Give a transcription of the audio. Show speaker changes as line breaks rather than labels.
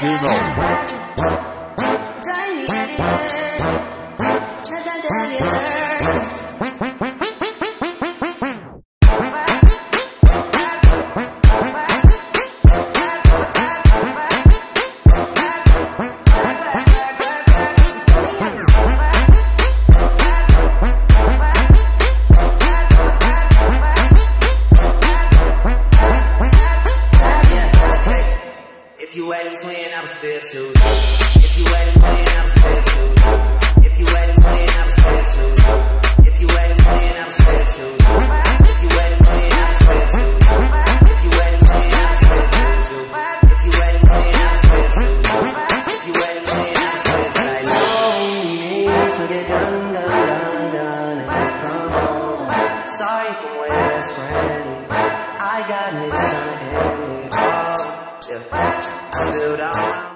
International.
If you had a twin, I would still choose you. If you had a twin, I would still choose you. If you had a twin, I would still choose you. If you had a twin, I would still choose you. If you had a twin, I would still choose you. If you had a twin, I would still choose you. If you had a twin, I would still choose you. If you had a twin, I would still choose you. No need to get done, and come home. Sorry for my best friend. I got niggas trying to end me. I still don't know.